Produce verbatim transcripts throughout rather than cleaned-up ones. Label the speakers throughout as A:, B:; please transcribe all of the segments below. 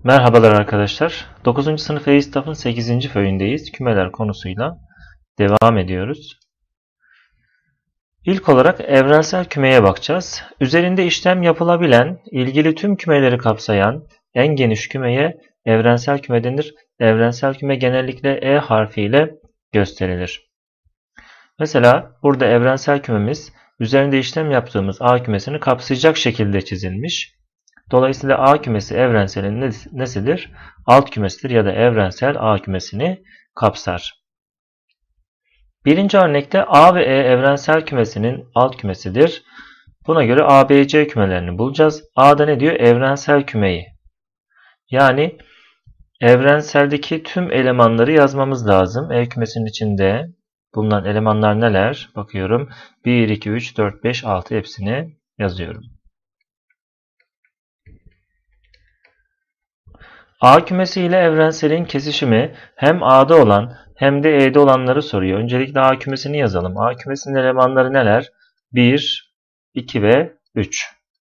A: Merhabalar arkadaşlar. dokuzuncu sınıf E-İstaf'ın sekizinci föyündeyiz. Kümeler konusuyla devam ediyoruz. İlk olarak evrensel kümeye bakacağız. Üzerinde işlem yapılabilen, ilgili tüm kümeleri kapsayan en geniş kümeye evrensel küme denir. Evrensel küme genellikle E harfiyle gösterilir. Mesela burada evrensel kümemiz üzerinde işlem yaptığımız A kümesini kapsayacak şekilde çizilmiş. Dolayısıyla A kümesi evrenselin nesidir? Alt kümesidir ya da evrensel A kümesini kapsar. Birinci örnekte A ve E evrensel kümesinin alt kümesidir. Buna göre A, B, C kümelerini bulacağız. A'da ne diyor? Evrensel kümeyi. Yani evrenseldeki tüm elemanları yazmamız lazım. E kümesinin içinde bulunan elemanlar neler? Bakıyorum. bir, iki, üç, dört, beş, altı hepsini yazıyorum. A kümesi ile evrenselin kesişimi hem A'da olan hem de E'de olanları soruyor. Öncelikle A kümesini yazalım. A kümesinin elemanları neler? bir, iki ve üç.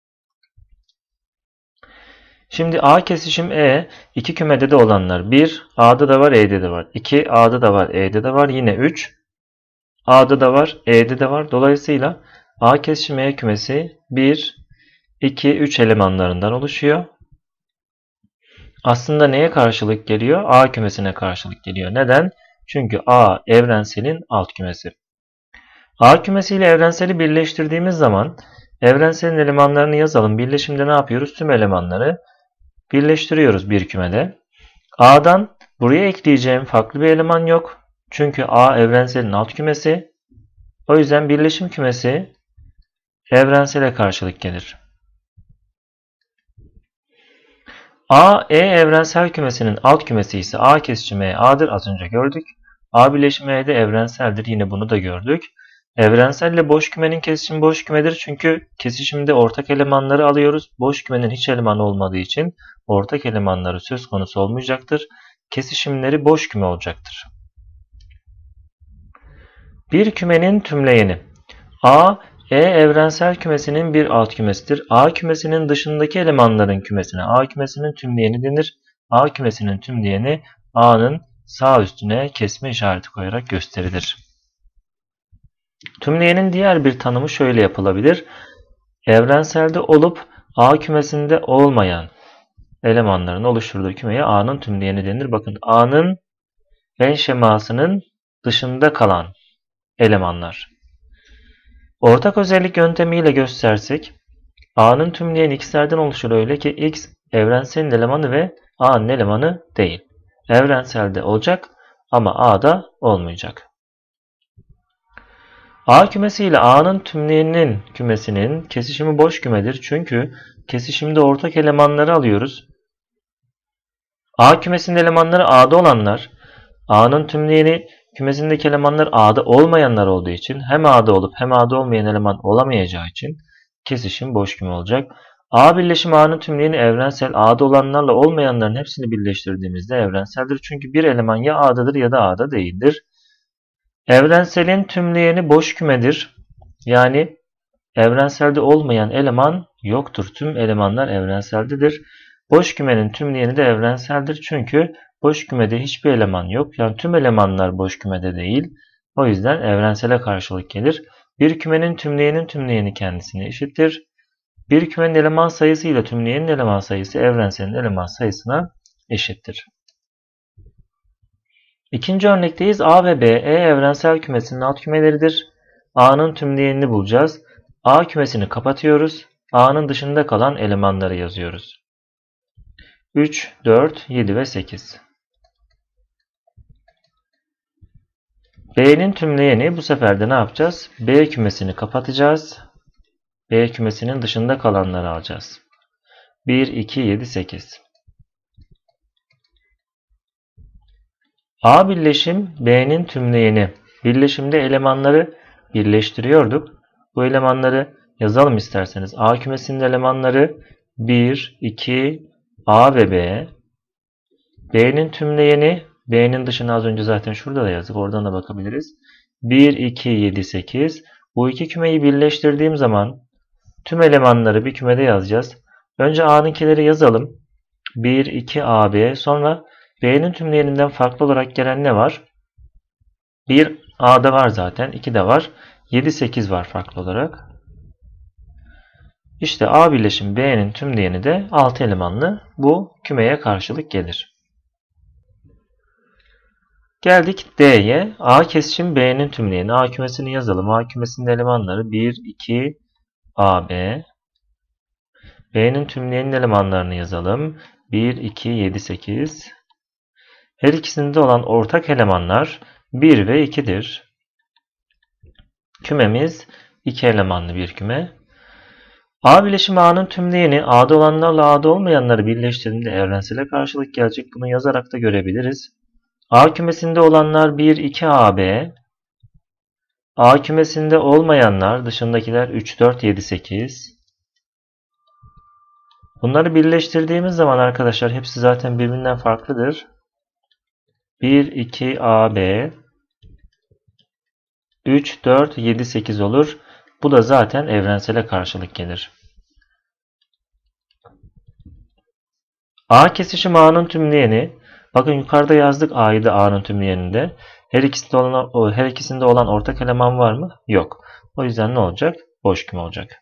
A: Şimdi A kesişim E, iki kümede de olanlar. bir, A'da da var, E'de de var. iki, A'da da var, E'de de var. Yine üç, A'da da var, E'de de var. Dolayısıyla A kesişim E kümesi bir, iki, üç elemanlarından oluşuyor. Aslında neye karşılık geliyor? A kümesine karşılık geliyor. Neden? Çünkü A evrenselin alt kümesi. A kümesi ile evrenseli birleştirdiğimiz zaman evrenselin elemanlarını yazalım. Birleşimde ne yapıyoruz? Tüm elemanları birleştiriyoruz bir kümede. A'dan buraya ekleyeceğim farklı bir eleman yok. Çünkü A evrenselin alt kümesi. O yüzden birleşim kümesi evrensele karşılık gelir. A, E evrensel kümesinin alt kümesi ise A kesişimi E A'dır. Az önce gördük. A birleşimi E de evrenseldir. Yine bunu da gördük. Evrenselle boş kümenin kesişimi boş kümedir. Çünkü kesişimde ortak elemanları alıyoruz. Boş kümenin hiç elemanı olmadığı için ortak elemanları söz konusu olmayacaktır. Kesişimleri boş küme olacaktır. Bir kümenin tümleyeni. A, E evrensel kümesinin bir alt kümesidir. A kümesinin dışındaki elemanların kümesine A kümesinin tümleyeni denir. A kümesinin tümleyeni A'nın sağ üstüne kesme işareti koyarak gösterilir. Tümleyenin diğer bir tanımı şöyle yapılabilir. Evrenselde olup A kümesinde olmayan elemanların oluşturduğu kümeye A'nın tümleyeni denir. Bakın A'nın en şemasının dışında kalan elemanlar. Ortak özellik yöntemiyle göstersek A'nın tümleyeni x'lerden oluşur öyle ki x evrenselin elemanı ve A'nın elemanı değil. Evrenselde olacak ama A'da olmayacak. A kümesi ile A'nın tümleyeninin kümesinin kesişimi boş kümedir. Çünkü kesişimde ortak elemanları alıyoruz. A kümesinin elemanları A'da olanlar, A'nın tümleyeni kümesindeki elemanlar A'da olmayanlar olduğu için hem A'da olup hem A'da olmayan eleman olamayacağı için kesişim boş küme olacak. A birleşimi A'nın tümleyeni evrensel, A'da olanlarla olmayanların hepsini birleştirdiğimizde evrenseldir. Çünkü bir eleman ya A'dadır ya da A'da değildir. Evrenselin tümleyeni boş kümedir. Yani evrenselde olmayan eleman yoktur. Tüm elemanlar evrenseldedir. Boş kümenin tümleyeni de evrenseldir. Çünkü boş kümede hiçbir eleman yok. Yani tüm elemanlar boş kümede değil. O yüzden evrensele karşılık gelir. Bir kümenin tümleyenin tümleyeni kendisine eşittir. Bir kümenin eleman sayısı ile tümleyenin eleman sayısı evrenselin eleman sayısına eşittir. İkinci örnekteyiz. A ve B, E evrensel kümesinin alt kümeleridir. A'nın tümleyenini bulacağız. A kümesini kapatıyoruz. A'nın dışında kalan elemanları yazıyoruz. üç, dört, yedi ve sekiz. B'nin tümleyeni bu sefer de ne yapacağız? B kümesini kapatacağız. B kümesinin dışında kalanları alacağız. bir, iki, yedi, sekiz. A birleşim B'nin tümleyeni. Birleşimde elemanları birleştiriyorduk. Bu elemanları yazalım isterseniz. A kümesinin elemanları bir, iki, A ve B. B'nin tümleyeni, B'nin dışına az önce zaten şurada da yazdık. Oradan da bakabiliriz. bir, iki, yedi, sekiz. Bu iki kümeyi birleştirdiğim zaman tüm elemanları bir kümede yazacağız. Önce A'nınkileri yazalım. bir, iki A B. Sonra B'nin tümleyeninden farklı olarak gelen ne var? bir A'da var zaten. iki de var. yedi, sekiz var farklı olarak. İşte A birleşim B'nin tümleyeni de altı elemanlı bu kümeye karşılık gelir. Geldik D'ye. A kesişim B'nin tümleyeni. A kümesini yazalım. A kümesinin elemanları bir, iki A B. B'nin tümleyenin elemanlarını yazalım. bir, iki, yedi, sekiz. Her ikisinde olan ortak elemanlar bir ve iki'dir. Kümemiz iki elemanlı bir küme. A bileşimi A'nın tümleyeni A'da olanlarla A'da olmayanları birleştirdiğinde evrensele karşılık gelecek. Bunu yazarak da görebiliriz. A kümesinde olanlar bir, iki A B. A kümesinde olmayanlar dışındakiler üç, dört, yedi, sekiz. Bunları birleştirdiğimiz zaman arkadaşlar hepsi zaten birbirinden farklıdır. bir, iki A B. üç, dört, yedi, sekiz olur. Bu da zaten evrensele karşılık gelir. A kesişim A'nın tümleyeni. Bakın yukarıda yazdık A'yı da A'nın tümleyeninde. Her ikisinde olan, her ikisinde olan ortak eleman var mı? Yok. O yüzden ne olacak? Boş küme olacak.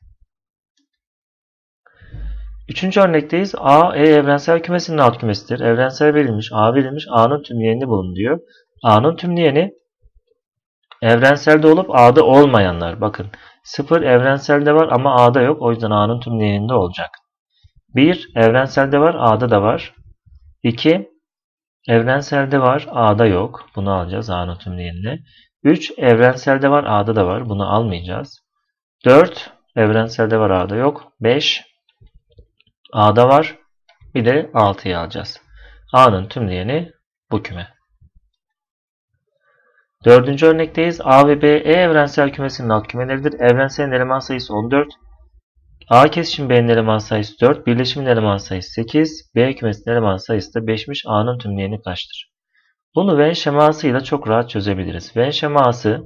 A: Üçüncü örnekteyiz. A, E evrensel kümesinin alt kümesidir. Evrensel verilmiş, A verilmiş, A'nın tümleyenini bulun diyor. A'nın tümleyeni evrenselde olup A'da olmayanlar. Bakın sıfır evrenselde var ama A'da yok. O yüzden A'nın tümleyeninde olacak. bir evrenselde var, A'da da var. iki evrenselde var, A'da yok. Bunu alacağız A'nın tümleyenine. üç evrenselde var, A'da da var. Bunu almayacağız. dört evrenselde var, A'da yok. beş A'da var. Bir de altıyı alacağız. A'nın tümleyeni bu küme. Dördüncü örnekteyiz. A ve B, E evrensel kümesinin alt kümeleridir. Evrenselin eleman sayısı on dört. A kesişim B'nin eleman sayısı dört. Birleşimin eleman sayısı sekiz. B kümesinin eleman sayısı da beş'miş. A'nın tümleyeni kaçtır? Bunu Venn şemasıyla çok rahat çözebiliriz. Venn şeması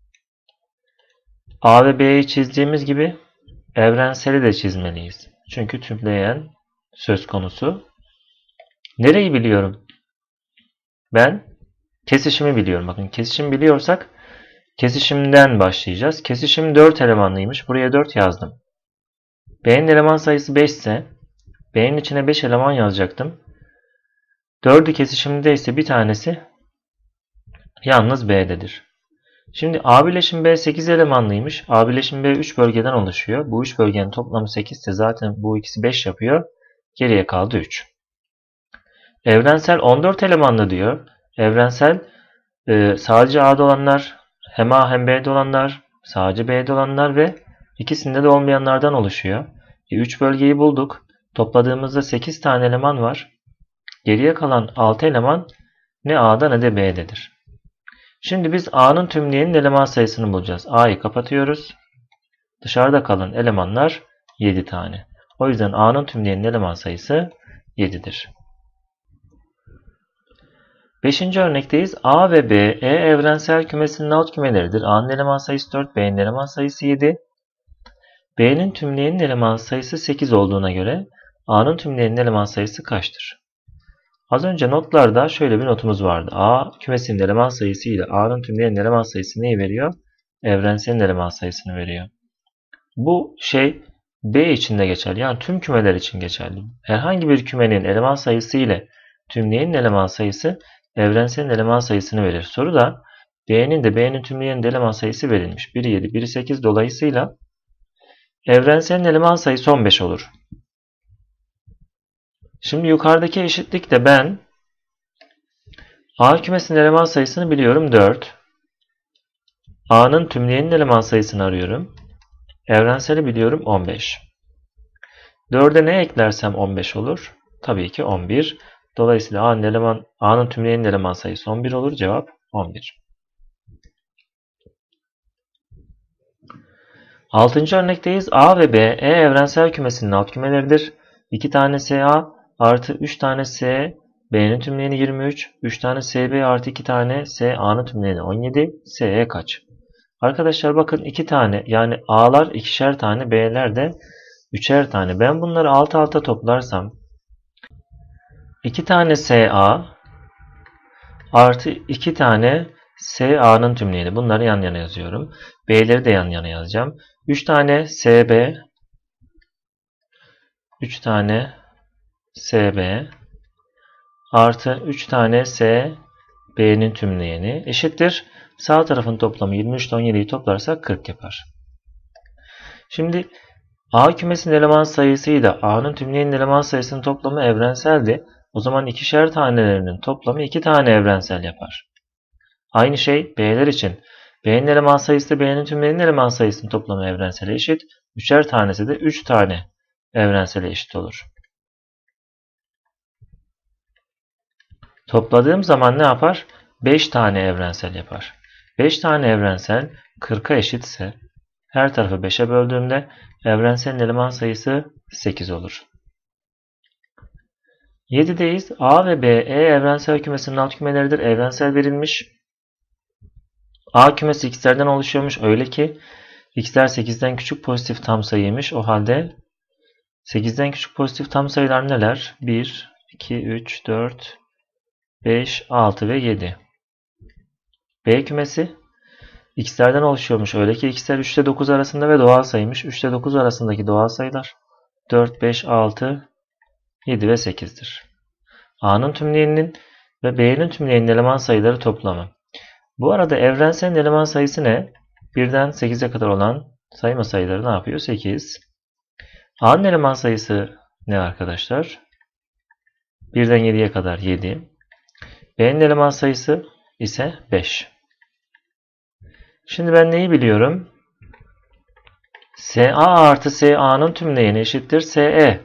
A: A ve B'yi çizdiğimiz gibi evrenseli de çizmeliyiz. Çünkü tümleyen söz konusu. Nereyi biliyorum? Ben kesişimi biliyorum. Bakın kesişim biliyorsak kesişimden başlayacağız. Kesişim dört elemanlıymış. Buraya dört yazdım. B'nin eleman sayısı beş ise B'nin içine beş eleman yazacaktım. dördü kesişimde ise bir tanesi yalnız B'dedir. Şimdi A bileşim B sekiz elemanlıymış. A bileşim B üç bölgeden oluşuyor. Bu üç bölgenin toplamı sekiz ise zaten bu ikisi beş yapıyor. Geriye kaldı üç. Evrensel on dört elemanlı diyor. Evrensel e, sadece A'da olanlar, hem A hem B'de olanlar, sadece B'de olanlar ve ikisinde de olmayanlardan oluşuyor. E, üç bölgeyi bulduk. Topladığımızda sekiz tane eleman var. Geriye kalan altı eleman ne A'da ne de B'dedir. Şimdi biz A'nın tümleyenin eleman sayısını bulacağız. A'yı kapatıyoruz. Dışarıda kalan elemanlar yedi tane. O yüzden A'nın tümleyenin eleman sayısı yedi'dir. Beşinci örnekteyiz. A ve B, E evrensel kümesinin alt kümeleridir. A'nın eleman sayısı dört, B'nin eleman sayısı yedi. B'nin tümleyenin eleman sayısı sekiz olduğuna göre A'nın tümleyenin eleman sayısı kaçtır? Az önce notlarda şöyle bir notumuz vardı. A kümesinin eleman sayısı ile A'nın tümleyenin eleman sayısı neyi veriyor? Evrenselin eleman sayısını veriyor. Bu şey B için de geçerli. Yani tüm kümeler için geçerli. Herhangi bir kümenin eleman sayısı ile tümleyenin eleman sayısı evrenselin eleman sayısını verir. Soruda B'nin de B'nin tümleyenin de eleman sayısı verilmiş. biri yedi, biri sekiz dolayısıyla evrenselin eleman sayısı on beş olur. Şimdi yukarıdaki eşitlikte ben A kümesinin eleman sayısını biliyorum dört. A'nın tümleyenin eleman sayısını arıyorum. Evrenseli biliyorum on beş. dörde ne eklersem on beş olur? Tabii ki on bir. Dolayısıyla A'nın eleman A'nın tümleyenin eleman sayısı on bir olur. Cevap on bir. Altıncı örnekteyiz. A ve B, E evrensel kümesinin alt kümeleridir. iki tane S A artı üç tane S, B'nin tümleyeni yirmi üç. üç tane S B artı iki tane S, A'nın tümleyeni on yedi. S'ye kaç? Arkadaşlar bakın iki tane yani A'lar ikişer tane, B'ler de üçer tane. Ben bunları alt alta toplarsam iki tane S A artı iki tane S A'nın tümleyeni. Bunları yan yana yazıyorum. B'leri de yan yana yazacağım. üç tane S B üç tane S B artı üç tane S B'nin tümleyeni eşittir. Sağ tarafın toplamı yirmi üç ile on yediyi toplarsak kırk yapar. Şimdi A kümesinin eleman sayısıyla A'nın tümleyenin eleman sayısının toplamı evrenseldi. O zaman ikişer tanelerinin toplamı iki tane evrensel yapar. Aynı şey B'ler için. B'nin eleman sayısı B'nin tümleyenin eleman sayısının toplamı evrensele eşit. Üçer tanesi de üç tane evrensele eşit olur. Topladığım zaman ne yapar? beş tane evrensel yapar. beş tane evrensel kırka eşitse her tarafı beşe böldüğümde evrenselin eleman sayısı sekiz olur. yedideyiz. A ve B, E evrensel kümesinin alt kümeleridir. Evrensel verilmiş. A kümesi x'lerden oluşuyormuş. Öyle ki x'ler sekizden küçük pozitif tam sayıymış. O halde sekizden küçük pozitif tam sayılar neler? bir, iki, üç, dört, beş, altı ve yedi. B kümesi x'lerden oluşuyormuş. Öyle ki x'ler üç ile dokuz arasında ve doğal sayıymış. üç ile dokuz arasındaki doğal sayılar dört, beş, altı, yedi ve sekizdir. A'nın tümleyeninin ve B'nin tümleyeninin eleman sayıları toplamı. Bu arada evrenselin eleman sayısı ne? birden sekize kadar olan sayma sayıları ne yapıyor? sekiz. A'nın eleman sayısı ne arkadaşlar? birden yediye kadar yedi. B'nin eleman sayısı ise beş. Şimdi ben neyi biliyorum? S A artı S A'nın tümleyeni eşittir S E.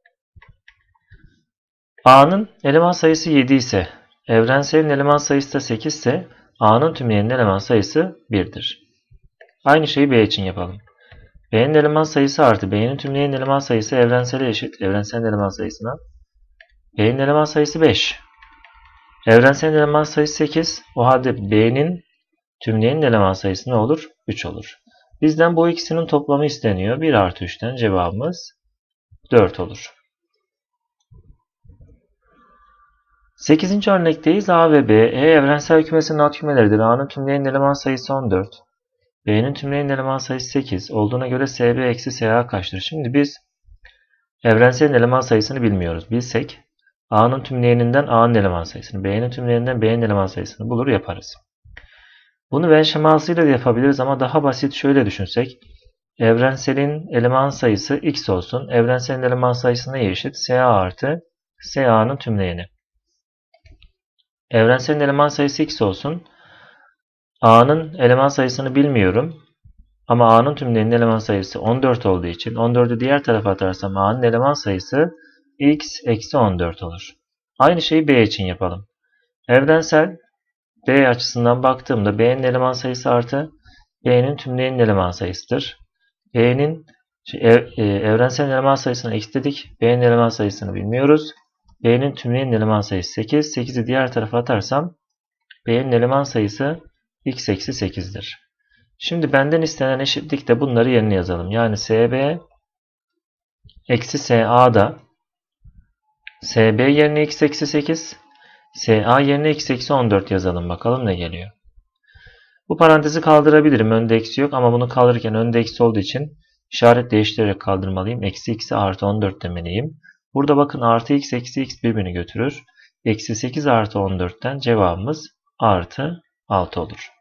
A: A'nın eleman sayısı yedi ise, evrenselin eleman sayısı da sekiz ise A'nın tümleyenin eleman sayısı birdir. Aynı şeyi B için yapalım. B'nin eleman sayısı artı B'nin tümleyenin eleman sayısı evrensele eşit. Evrenselin eleman sayısına. B'nin eleman sayısı beş. Evrenselin eleman sayısı sekiz. O halde B'nin tümleyenin eleman sayısı ne olur? üç olur. Bizden bu ikisinin toplamı isteniyor. bir artı üçten cevabımız dört olur. sekizinci örnekteyiz. A ve B, E evrensel kümesinin alt kümeleridir. A'nın tümleyenin eleman sayısı on dört. B'nin tümleyenin eleman sayısı sekiz. Olduğuna göre S B eksi S A kaçtır? Şimdi biz evrenselin eleman sayısını bilmiyoruz. Bilsek A'nın tümleyeninden A'nın eleman sayısını, B'nin tümleyeninden B'nin eleman sayısını bulur yaparız. Bunu Venn şemasıyla da yapabiliriz ama daha basit şöyle düşünsek. Evrenselin eleman sayısı x olsun. Evrenselin eleman sayısı neye eşit? S A artı S A'nın tümleyeni. Evrenselin eleman sayısı x olsun. A'nın eleman sayısını bilmiyorum. Ama A'nın tümleyenin eleman sayısı on dört olduğu için on dördü diğer tarafa atarsam A'nın eleman sayısı x eksi on dört olur. Aynı şeyi B için yapalım. Evrensel B açısından baktığımda B'nin eleman sayısı artı B'nin tümleyenin eleman sayısıdır. B'nin ev, e, evrensel eleman sayısını x dedik. B'nin eleman sayısını bilmiyoruz. B'nin tümleyenin eleman sayısı sekiz. sekizi diğer tarafa atarsam B'nin eleman sayısı x eksi sekizdir. Şimdi benden istenen eşitlikte bunları yerine yazalım. Yani S B eksi S A'da S B yerine x eksi sekiz, S A yerine x eksi on dört yazalım. Bakalım ne geliyor. Bu parantezi kaldırabilirim. Önde eksi yok ama bunu kaldırırken önde eksi olduğu için işaret değiştirerek kaldırmalıyım. Eksi x'e artı on dört demeliyim. Burada bakın artı x eksi x birbirini götürür. Eksi sekiz artı on dörtten cevabımız artı altı olur.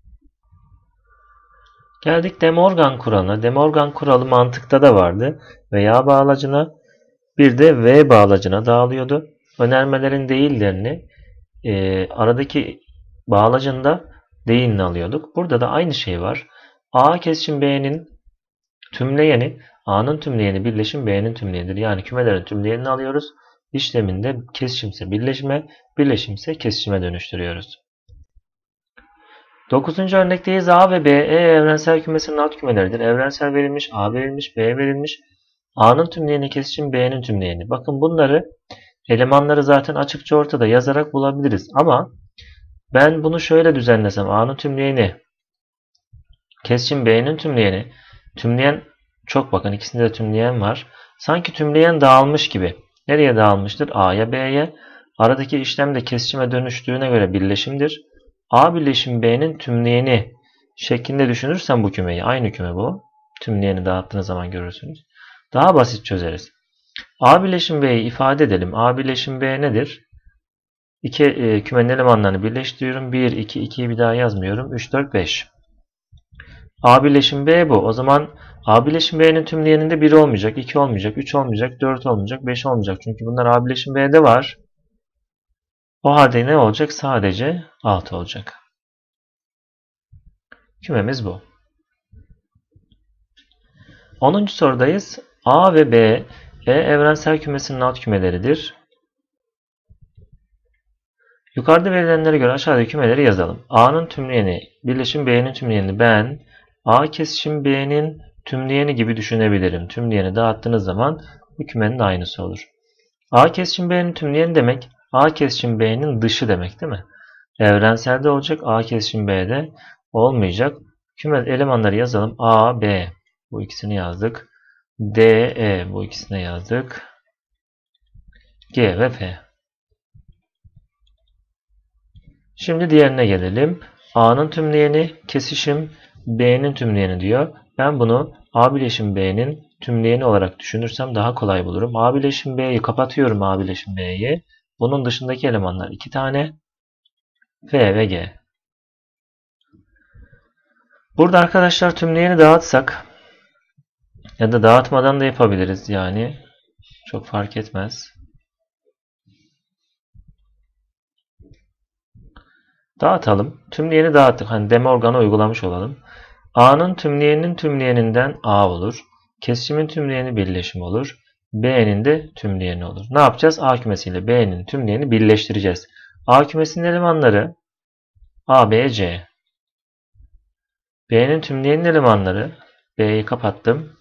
A: Geldik De Morgan kuralına. De Morgan kuralı mantıkta da vardı. Veya bağlacına bir de V bağlacına dağılıyordu. Önermelerin değillerini e, aradaki bağlacında değilini alıyorduk. Burada da aynı şey var. A kesişim B'nin tümleyeni A'nın tümleyeni birleşim B'nin tümleyenidir. Yani kümelerin tümleyenini alıyoruz. İşleminde kesişimse birleşime, birleşimse kesişime dönüştürüyoruz. dokuzuncu örnekteyiz. A ve B, E evrensel kümesinin alt kümeleridir. Evrensel verilmiş, A verilmiş, B verilmiş. A'nın tümleyeni kesişim B'nin tümleyeni. Bakın bunları elemanları zaten açıkça ortada yazarak bulabiliriz. Ama ben bunu şöyle düzenlesem. A'nın tümleyeni kesişim B'nin tümleyeni. Tümleyen çok bakın ikisinde de tümleyen var. Sanki tümleyen dağılmış gibi. Nereye dağılmıştır? A'ya, B'ye. Aradaki işlem de kesişime dönüştüğüne göre birleşimdir. A birleşim B'nin tümleyeni şeklinde düşünürsen bu kümeyi, aynı küme bu. Tümleyeni dağıttığınız zaman görürsünüz. Daha basit çözeriz. A birleşim B'yi ifade edelim. A birleşim B nedir? İki e, kümenin elemanlarını birleştiriyorum. bir, iki, ikiyi bir daha yazmıyorum. üç, dört, beş. A birleşim B bu. O zaman A birleşim B'nin tümleyeninde bir olmayacak, iki olmayacak, üç olmayacak, dört olmayacak, beş olmayacak. Çünkü bunlar A birleşim B'de var. O halde ne olacak? Sadece altı olacak. Kümemiz bu. onuncu sorudayız. A ve B, E evrensel kümesinin alt kümeleridir. Yukarıda verilenlere göre aşağıdaki kümeleri yazalım. A'nın tümleyeni, birleşim B'nin tümleyeni ben, A kesişim B'nin tümleyeni gibi düşünebilirim. Tümleyeni dağıttığınız zaman bu kümenin de aynısı olur. A kesişim B'nin tümleyeni demek, A kesişim B'nin dışı demek değil mi? Evrenselde olacak, A kesişim B'de olmayacak. Küme elemanları yazalım. A, B. Bu ikisini yazdık. D, E. Bu ikisini yazdık. G ve F. Şimdi diğerine gelelim. A'nın tümleyeni kesişim B'nin tümleyeni diyor. Ben bunu A bileşim B'nin tümleyeni olarak düşünürsem daha kolay bulurum. A bileşim B'yi kapatıyorum, A bileşim B'yi. Bunun dışındaki elemanlar iki tane. F ve G. Burada arkadaşlar tümleyeni dağıtsak ya da dağıtmadan da yapabiliriz yani. Çok fark etmez. Dağıtalım. Tümleyeni dağıttık. Hani De Morgan'ı uygulamış olalım. A'nın tümleyeninin tümleyeninden A olur. Kesişimin tümleyeni birleşim olur. B'nin de tümleyeni olur. Ne yapacağız? A kümesiyle B'nin tümleyeni birleştireceğiz. A kümesinin elemanları A, B, C. B'nin tümleyenin elemanları B'yi kapattım.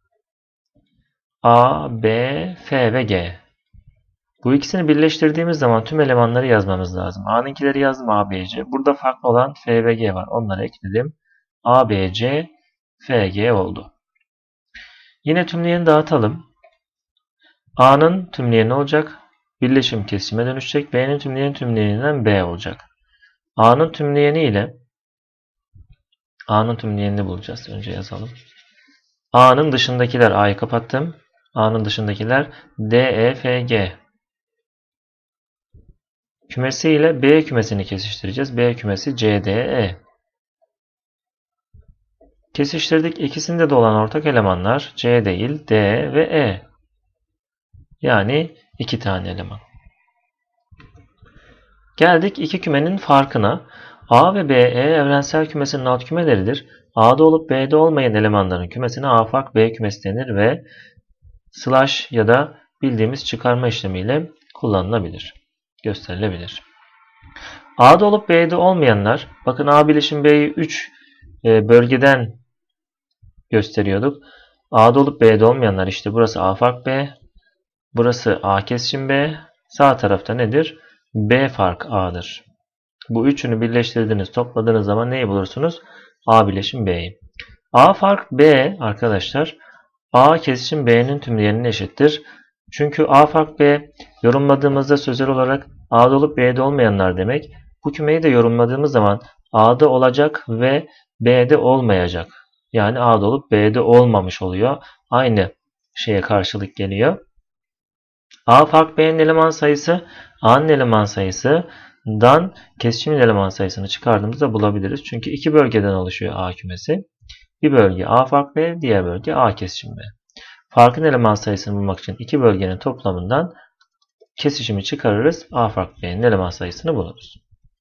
A: A, B, F ve G. Bu ikisini birleştirdiğimiz zaman tüm elemanları yazmamız lazım. A'nınkileri yazdım, A, B, C. Burada farklı olan F ve G var. Onları ekledim. A, B, C, F, G oldu. Yine tümleyeni dağıtalım. A'nın tümleyeni olacak. Birleşim kesişime dönüşecek. B'nin tümleyeni tümleyeninden B olacak. A'nın tümleyeni ile A'nın tümleyenini bulacağız. Önce yazalım. A'nın dışındakiler, A'yı kapattım. A'nın dışındakiler D, E, F, G. Kümesi ile B kümesini kesiştireceğiz. B kümesi C, D, E. Kesiştirdik. İkisinde de olan ortak elemanlar C değil, D ve E. Yani iki tane eleman. Geldik iki kümenin farkına. A ve B, E evrensel kümesinin alt kümeleridir. A'da olup B'de olmayan elemanların kümesine A fark B kümesi denir ve slash ya da bildiğimiz çıkarma işlemiyle kullanılabilir, gösterilebilir. A'da olup B'de olmayanlar, bakın A bileşim B'yi üç bölgeden gösteriyorduk. A'da olup B'de olmayanlar işte burası A fark B, burası A kesişim B, sağ tarafta nedir? B fark A'dır. Bu üçünü birleştirdiğiniz, topladığınız zaman neyi bulursunuz? A bileşim B'yi. A fark B arkadaşlar, A kesişim B'nin tümleyenine eşittir. Çünkü A fark B yorumladığımızda sözel olarak A'da olup B'de olmayanlar demek. Bu kümeyi de yorumladığımız zaman A'da olacak ve B'de olmayacak. Yani A'da olup B'de olmamış oluyor. Aynı şeye karşılık geliyor. A fark B'nin eleman sayısı A'nın eleman sayısından kesişimin eleman sayısını çıkardığımızda bulabiliriz. Çünkü iki bölgeden oluşuyor A kümesi. Bir bölge A fark B, diğer bölge A kesişim B. Farkın eleman sayısını bulmak için iki bölgenin toplamından kesişimi çıkarırız. A fark B'nin eleman sayısını buluruz.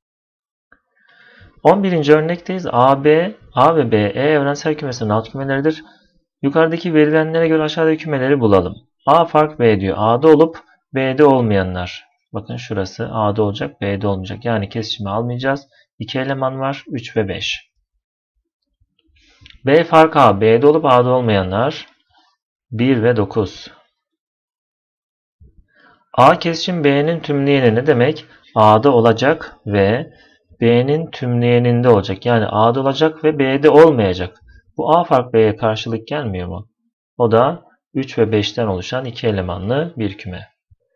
A: on birinci örnekteyiz. A, B, A ve B, E evrensel kümesinin alt kümeleridir. Yukarıdaki verilenlere göre aşağıdaki kümeleri bulalım. A fark B diyor. A'da olup B'de olmayanlar. Bakın şurası A'da olacak, B'de olmayacak. Yani kesişimi almayacağız. iki eleman var. üç ve beş. B fark A. B'de olup A'da olmayanlar. bir ve dokuz. A kesişim B'nin tümleyeni ne demek? A'da olacak ve B'nin tümleyeninde olacak. Yani A'da olacak ve B'de olmayacak. Bu A fark B'ye karşılık gelmiyor mu? O da üç ve beşten oluşan iki elemanlı bir küme.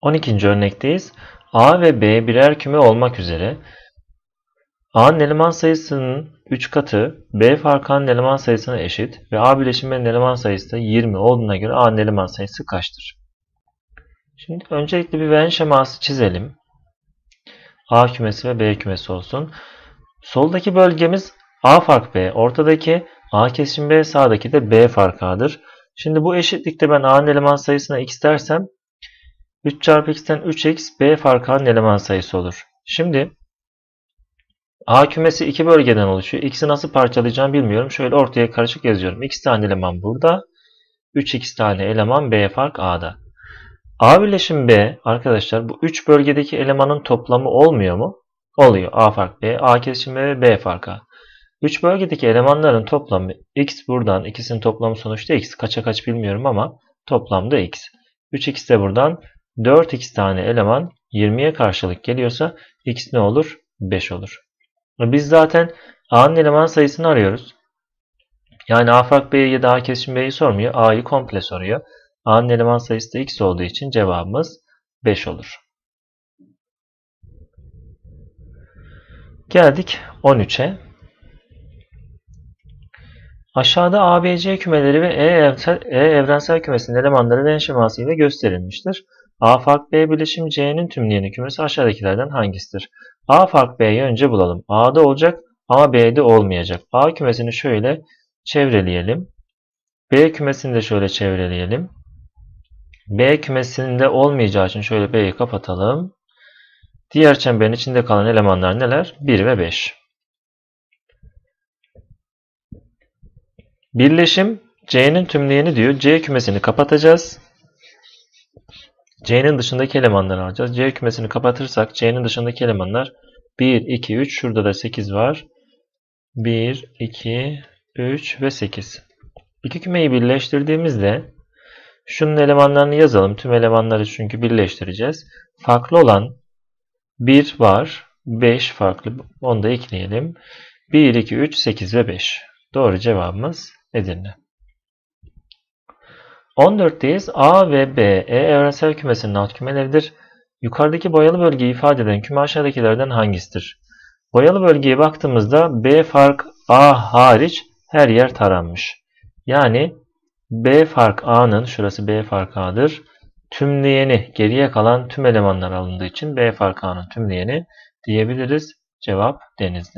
A: on ikinci örnekteyiz. A ve B birer küme olmak üzere A'nın eleman sayısının üç katı B fark A'nın eleman sayısına eşit ve A bileşiminin eleman sayısı da yirmi olduğuna göre A'nın eleman sayısı kaçtır? Şimdi öncelikle bir Venn şeması çizelim. A kümesi ve B kümesi olsun. Soldaki bölgemiz A fark B, ortadaki A kesişim B, sağdaki de B fark A'dır. Şimdi bu eşitlikte ben A'nın eleman sayısına x dersem üç çarpı x'ten üç x B fark A'nın eleman sayısı olur. Şimdi A kümesi iki bölgeden oluşuyor. X'i nasıl parçalayacağım bilmiyorum. Şöyle ortaya karışık yazıyorum. X tane eleman burada. üç x tane eleman B fark A'da. A birleşim B arkadaşlar bu üç bölgedeki elemanın toplamı olmuyor mu? Oluyor. A fark B, A kesişim B ve B fark A. üç bölgedeki elemanların toplamı x buradan ikisinin toplamı sonuçta x. Kaça kaç bilmiyorum ama toplamda x. üç x de buradan dört x tane eleman yirmiye karşılık geliyorsa x ne olur? beş olur. Biz zaten A'nın eleman sayısını arıyoruz. Yani A fark B'yi ya da A kesişim B'yi sormuyor. A'yı komple soruyor. A'nın eleman sayısı da x olduğu için cevabımız beş olur. Geldik on üçe. Aşağıda A B C kümeleri ve E evrensel, E evrensel kümesinin elemanları Venn şeması ile gösterilmiştir. A fark B bileşim C'nin tümleyeni kümesi aşağıdakilerden hangisidir? A fark B'yi önce bulalım. A'da olacak ama B'de olmayacak. A kümesini şöyle çevreleyelim. B kümesini de şöyle çevreleyelim. B kümesinde olmayacağı için şöyle B'yi kapatalım. Diğer çemberin içinde kalan elemanlar neler? bir ve beş. Birleşim C'nin tümleyeni diyor. C kümesini kapatacağız. C'nin dışındaki elemanları alacağız. C kümesini kapatırsak C'nin dışındaki elemanlar bir, iki, üç. Şurada da sekiz var. bir, iki, üç ve sekiz. İki kümeyi birleştirdiğimizde şunun elemanlarını yazalım. Tüm elemanları çünkü birleştireceğiz. Farklı olan bir var. beş farklı. Onu da ekleyelim. bir, iki, üç, sekiz ve beş. Doğru cevabımız Edirne. on dörtteyiz. A ve B, E evrensel kümesinin alt kümeleridir. Yukarıdaki boyalı bölgeyi ifade eden küme aşağıdakilerden hangisidir? Boyalı bölgeye baktığımızda B fark A hariç her yer taranmış. Yani B fark A'nın, şurası B fark A'dır, tümleyeni, geriye kalan tüm elemanlar alındığı için B fark A'nın tümleyeni diyebiliriz. Cevap Denizli.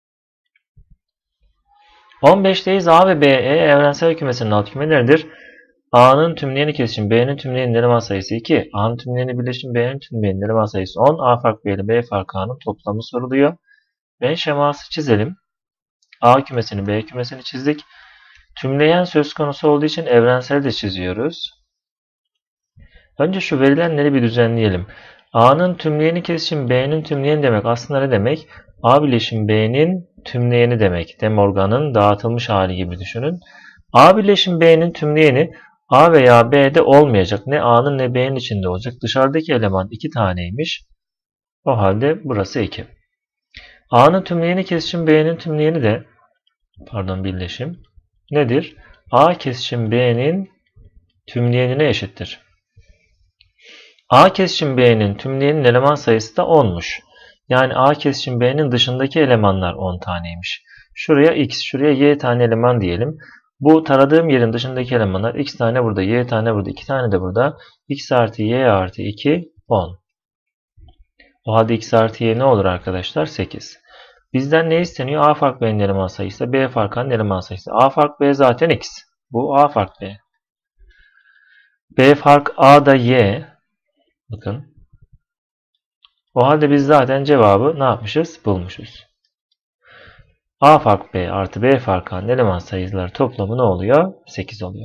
A: on beşteyiz. A ve B, E evrensel kümesinin alt kümeleridir. A'nın tümleyeni kesişim B'nin tümleyeninin eleman sayısı iki. A'nın tümleyeni birleşim B'nin tümleyeninin eleman sayısı on. A fark B ile B fark A'nın toplamı soruluyor. Venn şeması çizelim. A kümesini, B kümesini çizdik. Tümleyen söz konusu olduğu için evrensel de çiziyoruz. Önce şu verilenleri bir düzenleyelim. A'nın tümleyeni kesişim B'nin tümleyeni demek aslında ne demek? A birleşim B'nin tümleyeni demek. De Morgan'ın dağıtılmış hali gibi düşünün. A birleşim B'nin tümleyeni A veya B'de olmayacak. Ne A'nın ne B'nin içinde olacak. Dışarıdaki eleman iki taneymiş. O halde burası iki. A'nın tümleyeni kesişim B'nin tümleyeni de pardon birleşim nedir? A kesişim B'nin tümleyenine eşittir. A kesişim B'nin tümleyenin eleman sayısı da onmuş. Yani A kesişim B'nin dışındaki elemanlar on taneymiş. Şuraya x, şuraya y tane eleman diyelim. Bu taradığım yerin dışındaki elemanlar x tane burada, y tane burada, iki tane de burada. X artı y artı iki, on. O halde x artı y ne olur arkadaşlar? sekiz. Bizden ne isteniyor? A fark B'nin eleman sayısı, B fark A'nın eleman sayısı. A fark B zaten x. Bu A fark B. B fark A da y. Bakın. O halde biz zaten cevabı ne yapmışız? Bulmuşuz. A fark B artı B fark A'nın eleman sayıları toplamı ne oluyor? sekiz oluyor.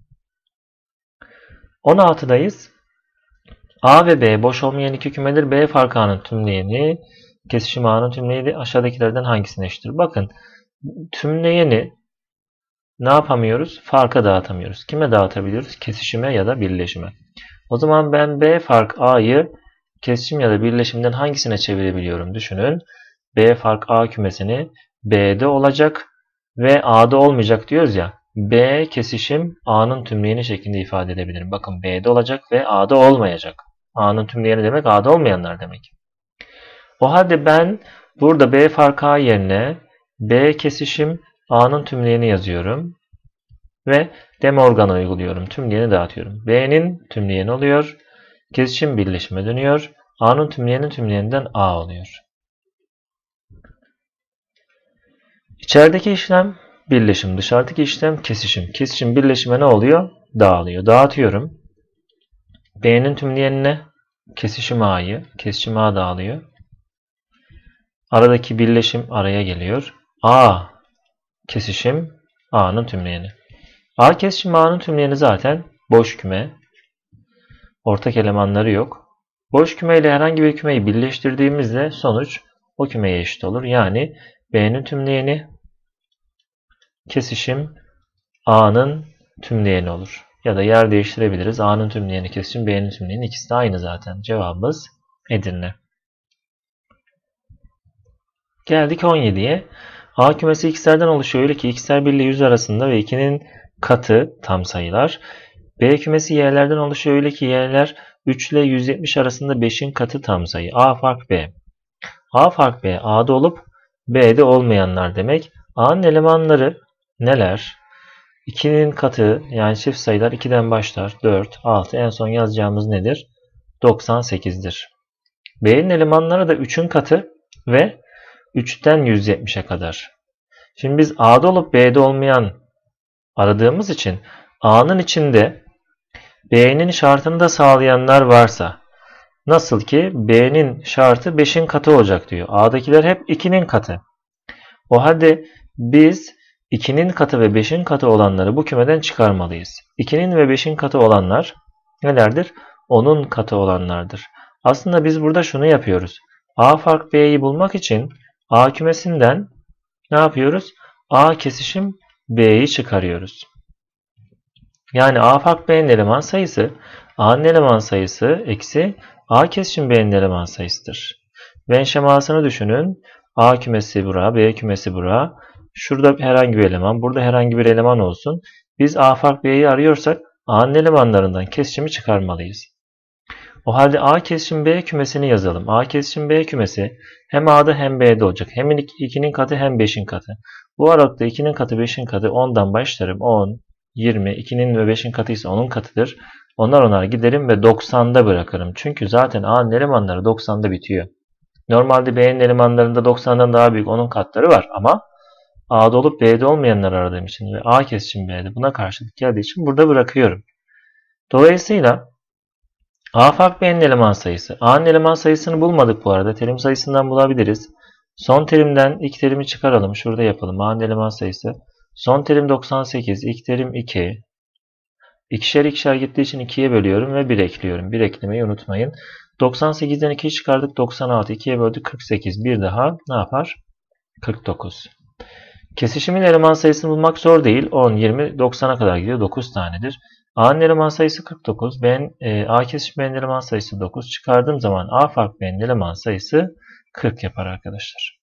A: on altıdayız. A ve B boş olmayan iki kümedir. B fark A'nın tümleyeni, kesişim A'nın tümleyeni aşağıdakilerden hangisine eşittir? Bakın tümleyeni ne yapamıyoruz? Farka dağıtamıyoruz. Kime dağıtabiliyoruz? Kesişime ya da birleşime. O zaman ben B fark A'yı kesişim ya da birleşimden hangisine çevirebiliyorum? Düşünün. B fark A kümesini B'de olacak ve A'da olmayacak diyoruz ya. B kesişim A'nın tümleyeni şeklinde ifade edebilirim. Bakın B'de olacak ve A'da olmayacak. A'nın tümleyeni demek A'da olmayanlar demek. O halde ben burada B fark A yerine B kesişim A'nın tümleyeni yazıyorum. Ve De Morgan'ı uyguluyorum. Tümleyeni dağıtıyorum. B'nin tümleyeni oluyor. Kesişim birleşime dönüyor. A'nın tümleyenin tümleyeninden A oluyor. İçerideki işlem birleşim. Dışarıdaki işlem kesişim. Kesişim birleşime ne oluyor? Dağılıyor. Dağıtıyorum. B'nin tümleyenine kesişim A'yı. Kesişim A dağılıyor. Aradaki birleşim araya geliyor. A kesişim A'nın tümleyeni. A kesişim A'nın tümleyeni zaten boş küme. Ortak elemanları yok. Boş küme ile herhangi bir kümeyi birleştirdiğimizde sonuç o kümeye eşit olur. Yani B'nin tümleyeni kesişim A'nın tümleyeni olur. Ya da yer değiştirebiliriz. A'nın tümleyeni kesişim B'nin tümleyeni, ikisi de aynı zaten. Cevabımız Edirne. Geldik on yediye. A kümesi x'lerden oluşuyor. Öyle ki x'ler bir ile yüz arasında ve ikinin katı tam sayılar. B kümesi y'lerden oluşuyor. Öyle ki y'ler üç ile yüz yetmiş arasında beşin katı tam sayı. A fark B. A fark B, A'da olup B'de olmayanlar demek. A'nın elemanları neler? ikinin katı yani çift sayılar ikiden başlar. dört, altı, en son yazacağımız nedir? doksan sekizdir. B'nin elemanları da üçün katı ve üçten yüz yetmişe kadar. Şimdi biz A'da olup B'de olmayan aradığımız için A'nın içinde B'nin şartını da sağlayanlar varsa, nasıl ki B'nin şartı beşin katı olacak diyor. A'dakiler hep ikinin katı. O halde biz ikinin katı ve beşin katı olanları bu kümeden çıkarmalıyız. ikinin ve beşin katı olanlar nelerdir? onun katı olanlardır. Aslında biz burada şunu yapıyoruz. A fark B'yi bulmak için A kümesinden ne yapıyoruz? A kesişim B'yi çıkarıyoruz. Yani A fark B'nin eleman sayısı A'nın eleman sayısı eksi A kesişim B'nin eleman sayısıdır. Venn şemasını düşünün. A kümesi bura, B kümesi bura. Şurada herhangi bir eleman, burada herhangi bir eleman olsun. Biz A fark B'yi arıyorsak A'nın elemanlarından kesişimi çıkarmalıyız. O halde A kesişim B kümesini yazalım. A kesişim B kümesi hem A'da hem B'de olacak. Hem ikinin katı hem beşin katı. Bu aralıkta ikinin katı beşin katı ondan başlarım. on, yirmi, ikinin ve beşin katı ise onun katıdır. Onlar onlar giderim ve doksanda bırakırım. Çünkü zaten A'nın elemanları doksanda bitiyor. Normalde B'nin elemanlarında doksandan daha büyük onun katları var ama A'da olup B'de olmayanları aradığım için ve A kesişim B'de buna karşılık geldiği için burada bırakıyorum. Dolayısıyla A fark B'nin eleman sayısı. A'nın eleman sayısını bulmadık bu arada. Terim sayısından bulabiliriz. Son terimden ilk terimi çıkaralım. Şurada yapalım. A'nın eleman sayısı. Son terim doksan sekiz. İlk terim iki. İkişer ikişer gittiği için ikiye bölüyorum ve bir ekliyorum. bir eklemeyi unutmayın. doksan sekizden ikiyi çıkardık. doksan altı. ikiye böldük. kırk sekiz. Bir daha ne yapar? kırk dokuz. Kesişimin eleman sayısını bulmak zor değil. on, yirmi, doksana kadar gidiyor. dokuz tanedir. A'nın eleman sayısı kırk dokuz. Ben, e, A kesişim B'nin eleman sayısı dokuz. Çıkardığım zaman A fark B'nin eleman sayısı kırk yapar arkadaşlar.